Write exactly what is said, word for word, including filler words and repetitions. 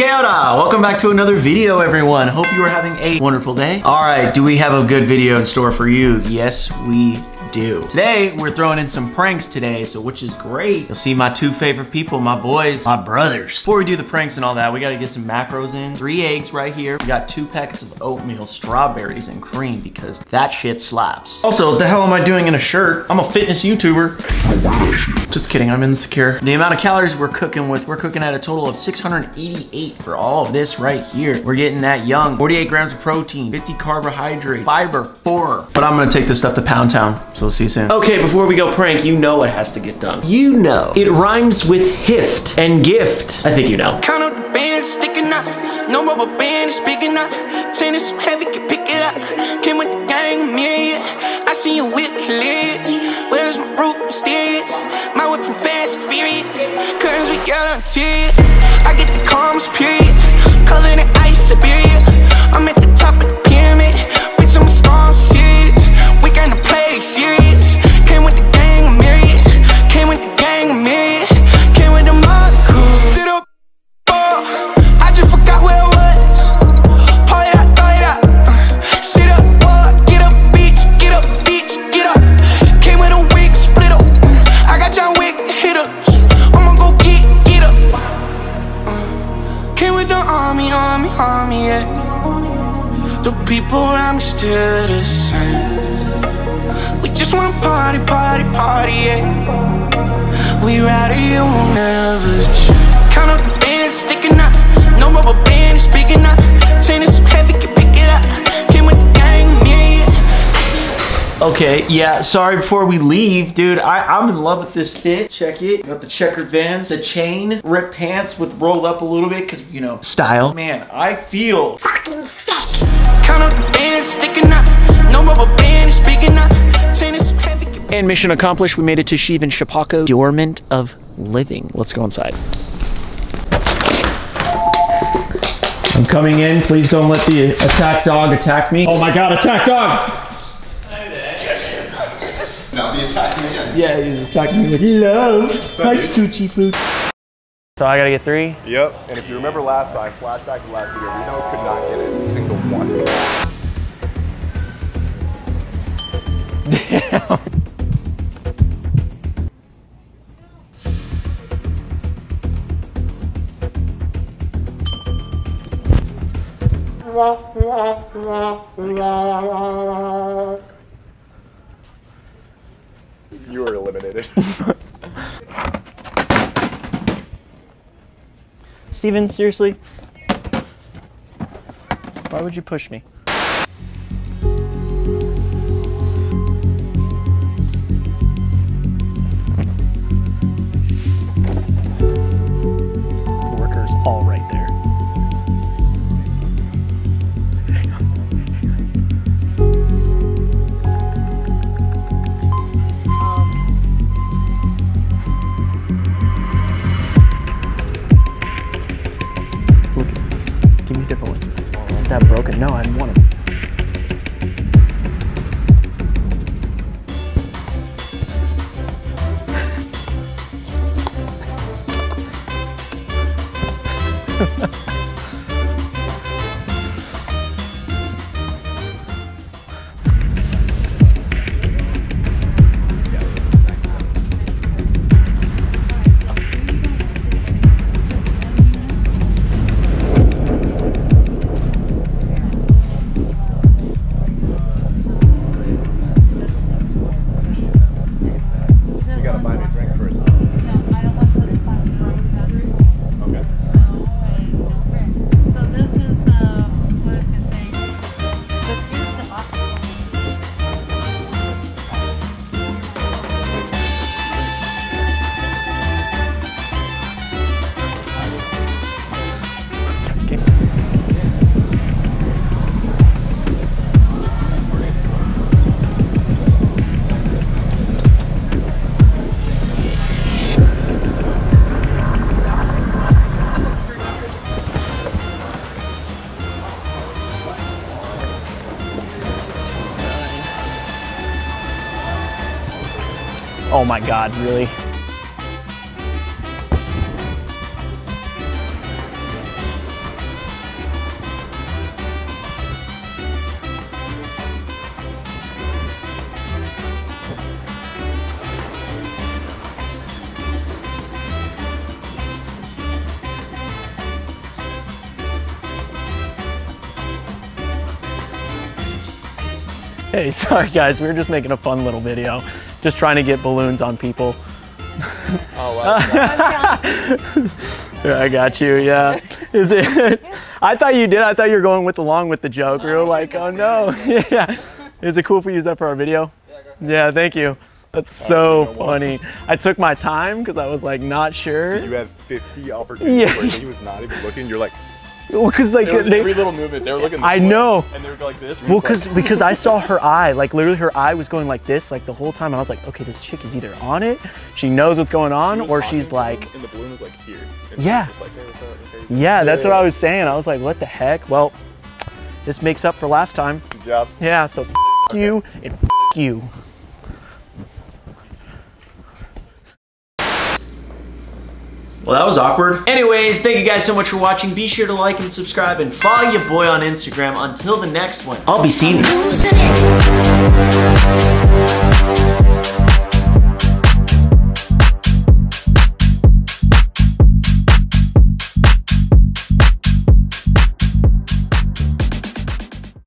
Kia ora! Welcome back to another video, everyone. Hope you are having a wonderful day. All right, do we have a good video in store for you? Yes, we do. Today, we're throwing in some pranks today, so which is great. You'll see my two favorite people, my boys, my brothers. Before we do the pranks and all that, we gotta get some macros in. Three eggs right here. We got two packets of oatmeal, strawberries, and cream because that shit slaps. Also, what the hell am I doing in a shirt? I'm a fitness YouTuber. Just kidding, I'm insecure. The amount of calories we're cooking with, we're cooking at a total of six hundred eighty-eight for all of this right here. We're getting that young. forty-eight grams of protein, fifty carbohydrate, fiber, four. But I'm gonna take this stuff to Pound Town, so we'll see you soon. Okay, before we go prank, you know what has to get done. You know. It rhymes with hift and gift. I think you know. Count up the bands sticking up. No rubber band is speaking up. Chain is so heavy, can pick it up. Came with the gang, myriad. I see you whip hilarious. Where is my root mysterious? My whip from Fast and Furious. Curtains with yellow interior. I get the calmest period. Covered in ice, Siberia. I'm at the top of the pyramid. Bitch, I'm a star, I'm serious. We gonna play serious. Came with the gang, myriad. Came with the gang, myriad. Came with the mother crew. Sit up, oh. I just forgot where I was. Pull it out, throw it out. Sit up, oh. Get up, bitch. Get up, bitch. Get up. Came with a wig, split up. I got John Wick hitters. I'ma go get, get up. Came with the army, army, army, yeah. The people around me still the same. We just wanna party, party, party, yeah. We rowdy, you won't never change. Count up the bands sticking up. No rubber band is speaking up. Chain is so heavy, can pick it up. Came with the gang, myriad. Okay, yeah, sorry before we leave, dude, I, I'm in love with this fit. Check it. Got the checkered Vans, the chain, ripped pants with rolled up a little bit, cause, you know, style. Man, I feel fucking sick. Count up the bands sticking up. No rubber band is speaking up. Chain is so heavy. And mission accomplished, we made it to Shivan Shapako, Dormant of Living. Let's go inside. I'm coming in, please don't let the attack dog attack me. Oh my God, attack dog! Now the attack man. Yeah, he's attacking me with love. Hi, Scoochie Pooch. So I gotta get three? Yep, and if you remember last time, flashback to last video, we know could not get a single one. Damn. You are eliminated. Steven, seriously? Why would you push me? The worker's all right there. Give me a different one. This is that broken. No, I didn't want him. Oh my God, really? Hey, sorry guys, we were just making a fun little video. Just trying to get balloons on people. Oh, wow. Yeah, I got you, yeah. Is it? I thought you did. I thought you were going with along with the joke. We were like, oh no. Yeah. Is it cool if we use that for our video? Yeah, thank you. That's so funny. I took my time because I was like not sure. You had fifty opportunities Yeah. where he was not even looking. You're like, well, because like there was they, every little movement. They were looking. This I way, know. And they were like this. Well, because like, because I saw her eye, like literally her eye was going like this, like the whole time, and I was like, okay, this chick is either on it, she knows what's going on, she or she's like, and the balloon was like here. And yeah, was like, hey, what's up? Okay. yeah, that's yeah, what yeah. I was saying. I was like, what the heck? Well, this makes up for last time. Good job. Yeah, so f you and f you. Well, that was awkward. Anyways, thank you guys so much for watching. Be sure to like and subscribe and follow your boy on Instagram. Until the next one, I'll be seeing you.